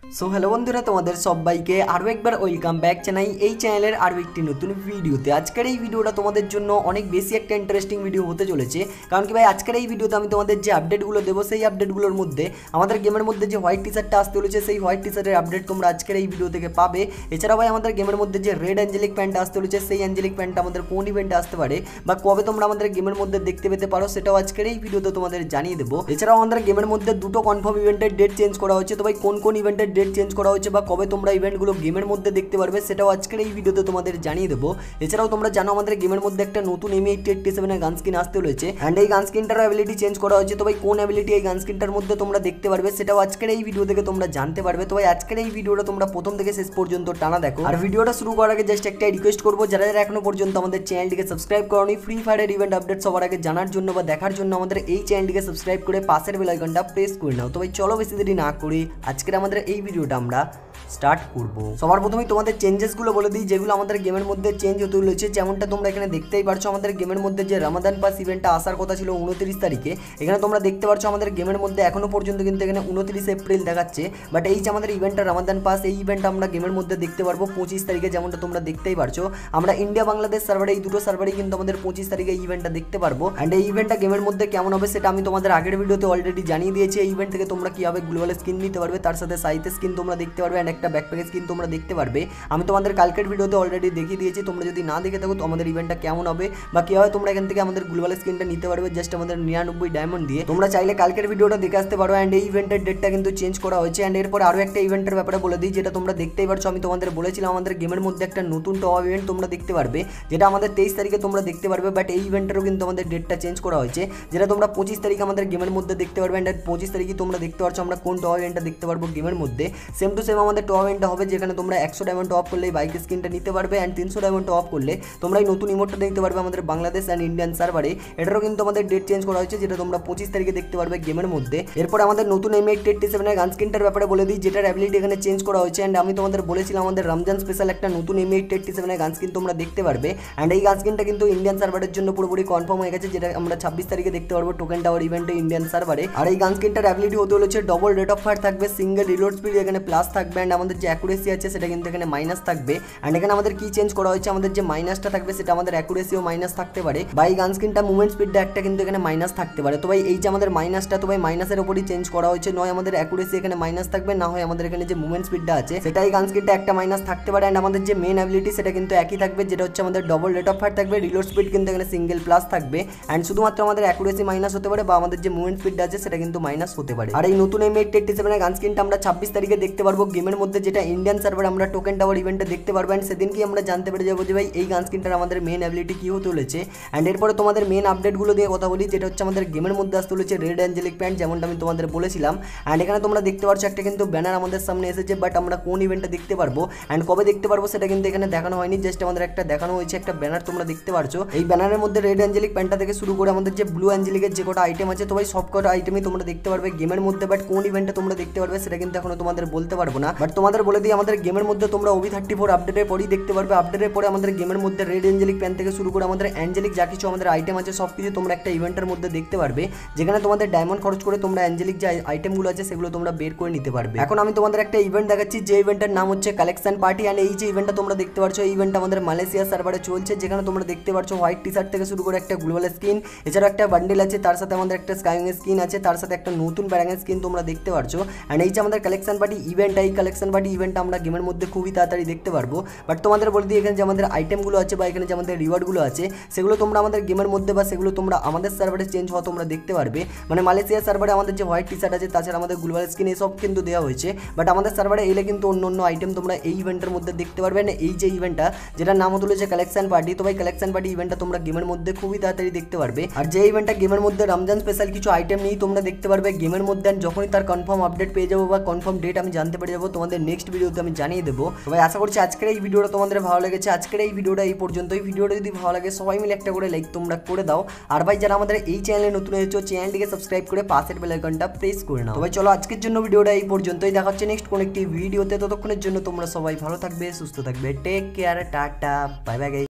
So hello বন্ধুরা, তোমাদের সবাইকে আরও একবার ওয়েলকাম ব্যাক জানাই এই চ্যানেলের আরও একটি নতুন ভিডিওতে। আজকের এই ভিডিওটা তোমাদের জন্য অনেক বেশি একটা ইন্টারেস্টিং ভিডিও হতে চলেছে, কারণ কি ভাই আজকের এই ভিডিওতে আমি তোমাদের যে আপডেটগুলো দেবো সেই আপডেটগুলোর মধ্যে আমাদের গেমের মধ্যে যে হোয়াইট টি শার্টটা আসতে চলেছে সেই হোয়াইট টি শার্টের আপডেট তোমরা আজকের এই ভিডিও থেকে পাবে। এছাড়া ভাই আমাদের গেমের মধ্যে যে রেড অ্যাঞ্জেলিক প্যান্টটা আসতে চলেছে সেই অ্যাঞ্জেলিক প্যান্টটা আমাদের কোন ইভেন্টে আসতে পারে বা কবে তোমরা আমাদের গেমের মধ্যে দেখতে পেতে পারো সেটাও আজকের এই ভিডিওতে তোমাদের জানিয়ে দেবো। এছাড়াও আমাদের গেমের মধ্যে দুটো কনফার্ম ইভেন্টের ডেট চেঞ্জ করা হচ্ছে, তো ভাই কোন কোন ইভেন্টের ডেট চেঞ্জ করা হচ্ছে বা কবে তোমরা ইভেন্টগুলো গেমের মধ্যে দেখতে পারবে সেটাও আজকের এই ভিডিওতে তোমাদের জানিয়ে দেবো। এছাড়াও তোমরা জানো আমাদের গেমের মধ্যে একটা নতুন M887 এর গান স্কিন আসতে চলেছে অ্যান্ড এই গান স্কিনটার অ্যাবিলিটি চেঞ্জ করা হচ্ছে। তো ভাই কোন অ্যাবিলিটি এই গান স্কিনটার মধ্যে তোমরা দেখতে পারবে সেটাও আজকের এই ভিডিও থেকে তোমরা জানতে পারবে। তো ভাই আজকের এই ভিডিওটা তোমরা প্রথম থেকে শেষ পর্যন্ত টানা দেখো। আর ভিডিওটা শুরু করার আগে জাস্ট একটা রিকোয়েস্ট করবো, যারা যারা এখনো পর্যন্ত আমাদের চ্যানেলটিকে সাবস্ক্রাইব করোনি ফ্রি ফায়ারের ইভেন্ট আপডেট সবার আগে জানার জন্য বা দেখার জন্য আমাদের এই চ্যানেলটিকে সাবস্ক্রাইব করে পাশের বেল আইকনটা প্রেস করে নাও। তো ভাই চলো বেশি দেরি না করি আজকের আমাদের এই ভিডিওটা আমরা স্টার্ট করব। সবার প্রথমেই তোমাদের চেঞ্জেসগুলো বলে দিই যেগুলো আমাদের গেমের মধ্যে চেঞ্জ হতে চলেছে। যেমনটা তোমরা এখানে দেখতেই পারছো আমাদের গেমের মধ্যে যে রমাদান পাস ইভেন্টটা আসার কথা ছিল 29 তারিখে, এখানে তোমরা দেখতে পারছো আমাদের গেমের মধ্যে এখনো পর্যন্ত কিন্তু এখানে 29 এপ্রিল দেখাচ্ছে, বাট এই যে আমাদের ইভেন্টটা রমাদান পাস এই ইভেন্টটা আমরা গেমের মধ্যে দেখতে পারবো 25 তারিখে। যেমনটা তোমরা দেখতেই পারছো আমরা ইন্ডিয়া বাংলাদেশ সার্ভারে এই দুটো সার্ভারেই কিন্তু আমাদের 25 তারিখে ইভেন্টটা দেখতে পারবো। অ্যান্ড এই ইভেন্টটা গেমের মধ্যে কেমন হবে সেটা আমি তোমাদের আগের ভিডিওতে অলরেডি জানিয়ে দিয়েছি। এই ইভেন্ট থেকে তোমরা কীভাবে গ্লোবাল স্কিন নিতে পারবে, তার সাথে সাইতে স্কিন তোমরা দেখতে পারবে অ্যান্ড একটা ব্যাকপ্যাকের স্কিন তোমরা দেখতে পারবে। আমি তোমাদের কালকের ভিডিওতে অলরেডি দেখিয়ে দিয়েছি, তোমরা যদি না দেখে থাকো তো আমাদের ইভেন্টটা কেমন হবে বা কীভাবে তোমরা এখান থেকে আমাদের গ্লোবাল স্কিনটা নিতে পারবে জাস্ট আমাদের 99 ডায়মন্ড দিয়ে, তোমরা চাইলে কালকের ভিডিওটা দেখে আসতে পারো। অ্যান্ড এই ইভেন্টের ডেটটা কিন্তু চেঞ্জ করা হয়েছে। অ্যান্ড এরপর আরও একটা ইভেন্টের ব্যাপারে বলে দিই, যেটা তোমরা দেখতেই পারছো আমি তোমাদের বলেছিলাম আমাদের গেমের মধ্যে একটা নতুন টপ ইভেন্ট তোমরা দেখতে পারবে, যেটা আমাদের 23 তারিখে তোমরা দেখতে পারবে। বাট এই ইভেন্টেরও কিন্তু আমাদের ডেটটা চেঞ্জ করা হয়েছে, যেটা তোমরা 25 তারিখে আমাদের গেমের মধ্যে দেখতে পারবে। অ্যান্ড 25 তারিখে তোমরা দেখতে পারছো আমরা কোন টপ ইভেন্টটা দেখতে পারবো গেমের মধ্যে। সেম টু সেম আমাদের টপ ইভেন্টটা হবে, যেখানে তোমরা 100 ডায়মন্ড টপ করলে বাইক স্কিনটা নিতে পারবে অ্যান্ড 300 ডায়মন্ড টপ করলে তোমরা এই নতুন ইমোটটা নিতে পারবে আমাদের বাংলাদেশ অ্যান্ড ইন্ডিয়ান সার্ভারে। এটারও কিন্তু আমাদের ডেট চেঞ্জ করা হয়েছে, যেটা তোমরা 25 তারিখে দেখতে পারবে গেমের মধ্যে। এরপর আমাদের নতুন M887 এর গান স্কিনটার ব্যাপারে বলে দিই, যেটার অ্যাবিলিটি এখানে চেঞ্জ করা হয়েছে। অ্যান্ড আমি তোমাদের বলেছিলাম আমাদের রমজান স্পেশাল একটা নতুন M887 এর গান স্কিন তোমরা দেখতে পারবে। অ্যান্ড এই গান স্কিনটা কিন্তু ইন্ডিয়ান সার্ভারের জন্য পুরোপুরি কনফার্ম হয়ে গেছে, যেটা আমরা 26 তারিখে দেখতে পারবো টোকেন টাওয়ার ইভেন্টে ইন্ডিয়ান সার্ভারে। আর এই গান স্কিনটার অ্যাবিলিটি হতে হচ্ছে ডবল রেট অফ ফায়ার থাকবে, সিঙ্গেল রিলোড স্পিড এখানে প্লাস থাকবে অ্যান্ড আমাদের যে অ্যাকুরেসি আছে সেটা কিন্তু এখানে মাইনাস থাকবে। অ্যান্ড এখানে আমাদের কি চেঞ্জ করা হয়েছে, আমাদের যে মাইনাসটা থাকবে সেটা আমাদের অ্যাকুরেসিও মাইনাস থাকতে পারে বা এই গান স্কিনটা মুভমেন্ট স্পিডটা একটা কিন্তু এখানে মাইনাস থাকতে পারে। তো ভাই এই যে আমাদের মাইনাসটা, তো ভাই মাইনাসের উপরই চেঞ্জ করা হয়েছে, নয় আমাদের অ্যাকুরেসি এখানে মাইনাস থাকবে, না হয় আমাদের এখানে যে মুভমেন্ট স্পিডটা আছে সেটা এই গান স্কিনটা একটা মাইনাস থাকতে পারে। অ্যান্ড আমাদের যে মেন অ্যাবিলিটি সেটা কিন্তু একই থাকবে, যেটা হচ্ছে আমাদের ডবল রেট অফ ফায়ার থাকবে, রিলোড স্পিড কিন্তু এখানে সিঙ্গেল প্লাস থাকবে অ্যান্ড শুধুমাত্র আমাদের অ্যাকুরেসি মাইনাস হতে পারে বা আমাদের যে মুভমেন্ট স্পিডটা আছে সেটা কিন্তু মাইনাস হতে পারে। আর এই নতুন M887 এর গান স্কিনটা আমরা 26 তারিখে দেখতে পারবো গেমের মধ্যে, যেটা ইন্ডিয়ান সার্ভার আমরা টোকেন টাওয়ার ইভেন্টে দেখতে পারবো। অ্যান্ড সেদিনকে আমরা জানতে পেরে যাবো যে ভাই এই গান স্কিনটার আমাদের মেন অ্যাবিলিটি কী হতে চলেছে। অ্যান্ড এরপরে তোমাদের মেন আপডেটগুলো দিয়ে কথা বলি, যেটা হচ্ছে আমাদের গেমের মধ্যে আসতে চলেছে রেড অ্যাঞ্জেলিক প্যান্ট, যেমনটা আমি তোমাদের বলেছিলাম। অ্যান্ড এখানে তোমরা দেখতে পাচ্ছ একটা কিন্তু ব্যানার আমাদের সামনে এসেছে, বাট আমরা কোন ইভেন্টে দেখতে পারবো অ্যান্ড কবে দেখতে পারবো সেটা কিন্তু এখানে দেখানো হয়নি, জাস্ট আমাদের একটা দেখানো হয়েছে একটা ব্যানার তোমরা দেখতে পারছো। এই ব্যানারের মধ্যে রেড অ্যাঞ্জেলিক প্যান্টটা থেকে শুরু করে আমাদের যে ব্লু অ্যাঞ্জেলিকের যে কটা আইটেম আছে, তো ভাই সব কটা আইটেমই তোমরা দেখতে পারবে গেমের মধ্যে, বাট কোন ইভেন্টে তোমরা দেখতে পারবে সেটা কিন্তু এখনো তোমাদের বলতে পারবো না। বাট তোমাদের বলে দিই আমাদের গেমের মধ্যে তোমরা OB34 আপডেটের পরেই দেখতে পারবে। আপডেটের পরে আমাদের গেমের মধ্যে রেড অ্যাঞ্জেলিক প্যান্ট থেকে শুরু করে আমাদের অ্যাঞ্জেলিক যা কিছু আমাদের আইটেম আছে সব কিছু তোমরা একটা ইভেন্টের মধ্যে দেখতে পারবে, যেখানে তোমাদের ডায়মন্ড খরচ করে তোমরা অ্যাঞ্জেলিক যে আইটেমগুলো আছে সেগুলো তোমরা বের করে নিতে পারবে। এখন আমি তোমাদের একটা ইভেন্ট দেখাচ্ছি, যে ইভেন্টের নাম হচ্ছে কালেকশন পার্টি। অ্যান্ড এই যে ইভেন্টটা তোমরা দেখতে পাচ্ছ এই ইভেন্টটা আমাদের মালয়েশিয়া সার্ভারে চলছে, যেখানে তোমরা দেখতে পাচ্ছ হোয়াইট টি শার্ট থেকে শুরু করে একটা গ্লোবাল স্কিন, এছাড়া একটা বান্ডেল আছে, তার সাথে আমাদের একটা স্কাইং স্কিন আছে, তার সাথে একটা নতুন ব্যারাঙের স্কিন তোমরা দেখতে পাচ্ছ। অ্যান্ড এই যে আমাদের কালেকশন পার্টি ইভেন্ট, এই কালেকশন পার্টি ইভেন্টটা আমরা গেমের মধ্যে খুবই তাড়াতাড়ি দেখতে পারবো। বাট তোমাদের বলে দিই এখানে যে আমাদের আইটেমগুলো আছে বা এখানে যে আমাদের রিওয়ার্ডগুলো আছে সেগুলো তোমরা আমাদের গেমের মধ্যে বা সেগুলো তোমরা আমাদের সার্ভারে চেঞ্জ হওয়া তোমরা দেখতে পারবে। মানে মালয়েশিয়া সার্ভারে আমাদের যে হোয়াইট টি শার্ট আছে, তাছাড়া আমাদের গ্লোবাল স্কিন এসব কিন্তু দেওয়া হয়েছে, বাট আমাদের সার্ভারে এলে কিন্তু অন্য অন্য আইটেম তোমরা এই ইভেন্টের মধ্যে দেখতে পারবে না। এই যে ইভেন্টটা যেটার নাম তুলেছে কালেকশন পার্টি, তো ভাই কালেকশন পার্টি ইভেন্টটা তোমরা গেমের মধ্যে খুবই তাড়াতাড়ি দেখতে পারবে। আর যে ইভেন্টটা গেমের মধ্যে রমজান স্পেশাল কিছু আইটেম নিয়ে তোমরা দেখতে পারবে গেমের মধ্যে, যখনই তার কনফার্ম আপডেট পেয়ে যাবো বা কনফার্ম ডেট আমি জানতে পেরে যাবো তোমাদের নেক্সট ভিডিওতে আমি জানিয়ে দেবো। তো ভাই আশা করছি আজকের এই ভিডিওটা তোমাদের ভালো লেগেছে। আজকের এই ভিডিওটা এই পর্যন্তই। ভিডিওটা যদি ভালো লাগে সবাই মিলে একটা করে লাইক তোমরা করে দাও। আর ভাই যারা আমাদের এই চ্যানেলে নতুন হয়েছে চ্যানেলটিকে সাবস্ক্রাইব করে পাশের বেল আইকনটা প্রেস করে নাও। তো ভাই চলো আজকের জন্য ভিডিওটা এই পর্যন্তই, দেখা হচ্ছে নেক্সট কোন একটি ভিডিওতে। ততক্ষণের জন্য তোমরা সবাই ভালো থাকবে, সুস্থ থাকবে, take care, tata, bye by.